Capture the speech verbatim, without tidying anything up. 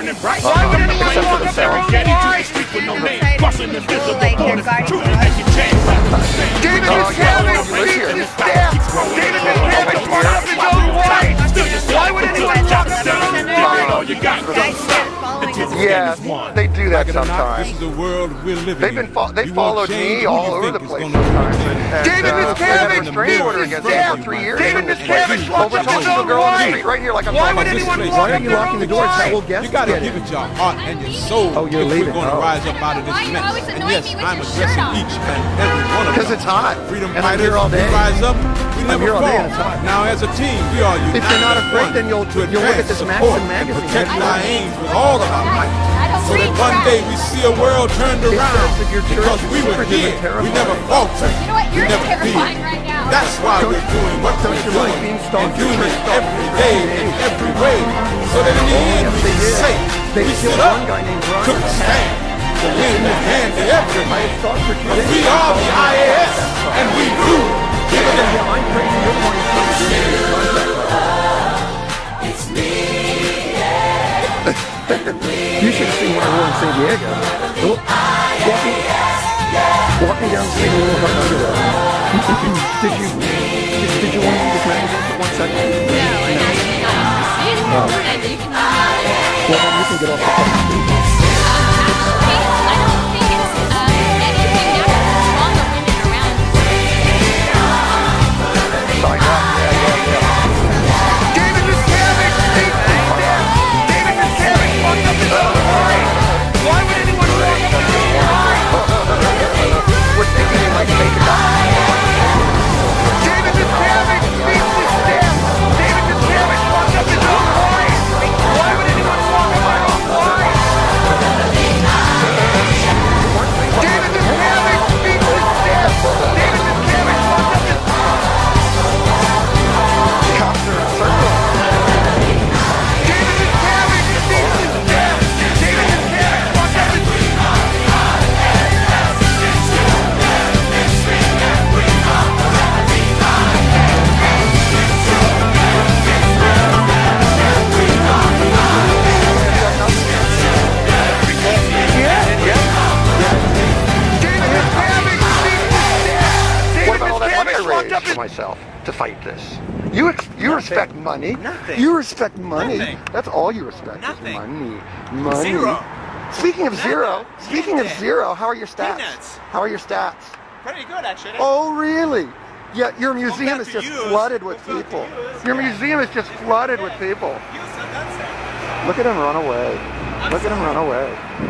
shining bright. Why would anyone walk up their own life? Crossing the visible borders, truly making change. David Miscavige beats his staff. David Miscavige brought up his own wife. Why would anyone walk up their own life? You got Yeah, they do that sometimes. This is the world we're living They've been fo they in. followed me all over the place sometimes. And, David uh, Miscavige restraining order against me for three years. David Miscavige walked up his own girl on the wife. street right here like I'm Why talking would about anyone this walk place. up their own wife? You gotta give it your heart and your soul. Oh, you're if leaving. We're gonna Oh. rise up out of this Why you mess. always And annoy yes, me with I'm your addressing shirt on? each and every one of Because them. it's hot. Freedom And I'm fighters, here all day. we rise up, we I'm never here all day fall. and it's hot. Now as a team, we are united. If you're not afraid, one then you'll to you'll look at advance, this support, Maxim and magazine. protect I our don't aims with all of our might. I don't So that read one that. day we see a world turned It around says that your church because is we were superhuman here. We terrifying. never faltered. You know what? You're We never terrifying feared. right now. That's why Don't- we're doing what don't we're you doing like being stalked? and doing it You're every day in every way. So that in the end yes, we they can did. say They we killed stood up, one guy named Brian. took a stand to win the hand to everybody. Stalked for two days. We are the I A S and we do give it a Yeah, I'm crazy. You're the one who's trying to do me this contract. It's me. You should have seen what I wore in San Diego. Look, walking, walking down the street in a little hot underwear. Did you, did, did you want to read this magazine for one second? No, I actually not. See it? And you can Well, then you can get off the fucking street. I don't think it's uh, anything that wrong with women around. Sign up. Yeah, yeah, yeah. David Miscavige beats his staff. David Miscavige walked up his own wife. Why would anyone walk up their own wife? We're thinking you might make it up. David Miscavige beats his staff. David Miscavige walked up his own wife. Why would anyone walk up their own wife? David Miscavige beats his staff. David Miscavige walked up his Cops are in circles. David Miscavige beats his staff. David Miscavige walked up his David Miscavige beats his staff. What about all that money I Miscavige walked raised up for his myself to fight this? You ex you respect money. Nothing. You respect money. Nothing. That's all you respect Nothing. is money. Money. Zero. Speaking of zero, speaking of Nothing. zero, how are your stats? Peanuts. How are your stats? Pretty good, actually. Oh, really? Yeah, your museum back is to just use. flooded with Go back to people. use, Your yeah. museum is just flooded with people. You said that's it. Look at him run away. Look at him run away.